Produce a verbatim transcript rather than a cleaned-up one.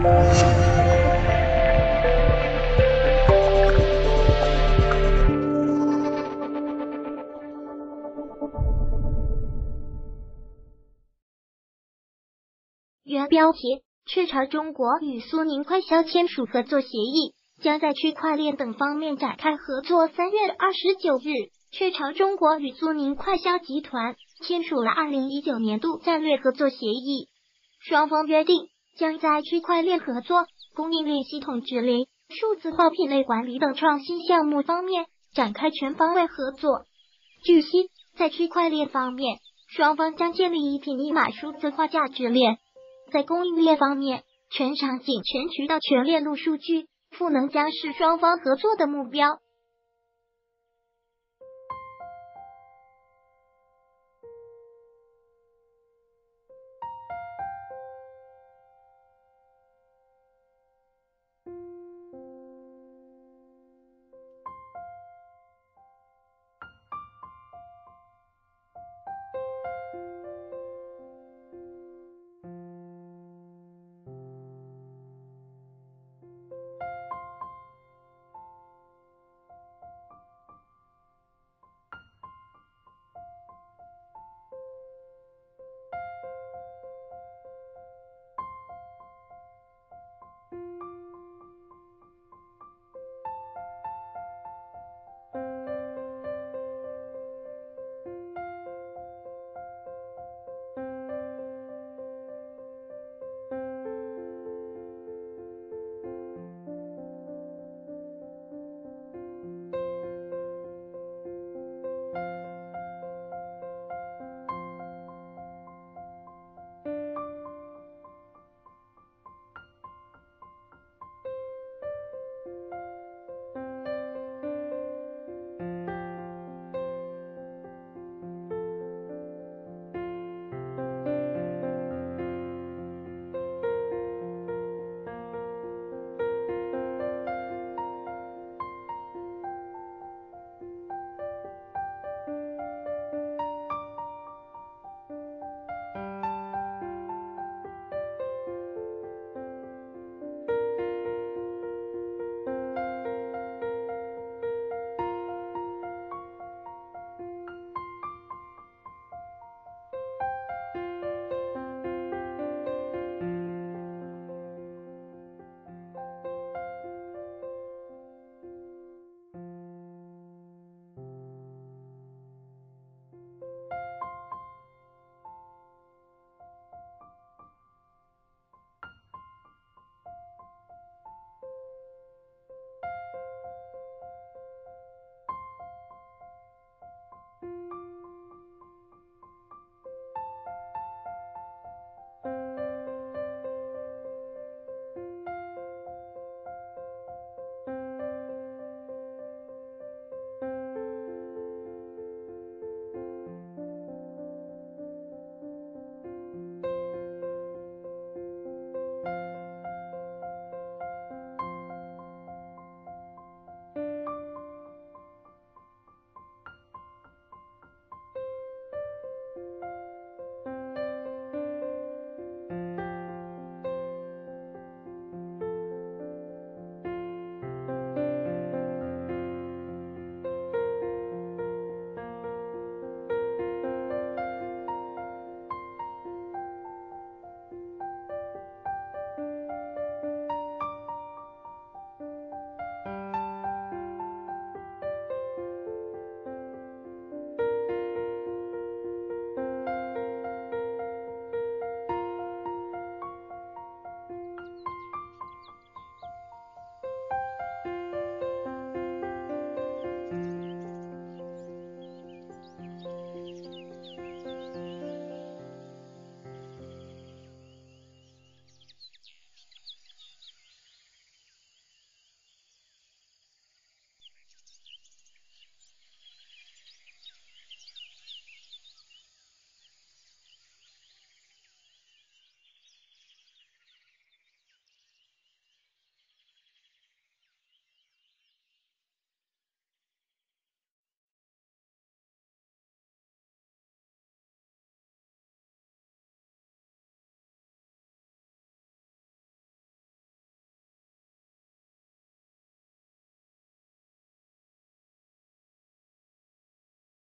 原标题：雀巢中国与苏宁快销签署合作协议，将在区块链等方面展开合作。三月二十九日，雀巢中国与苏宁快销集团签署了二零一九年度战略合作协议，双方约定将在区块链合作、供应链系统治理、数字化品类管理等创新项目方面展开全方位合作。据悉，在区块链方面，双方将建立一品一码数字化价值链。在供应链方面，全场景、全渠道、全链路数据赋能将是双方合作的目标。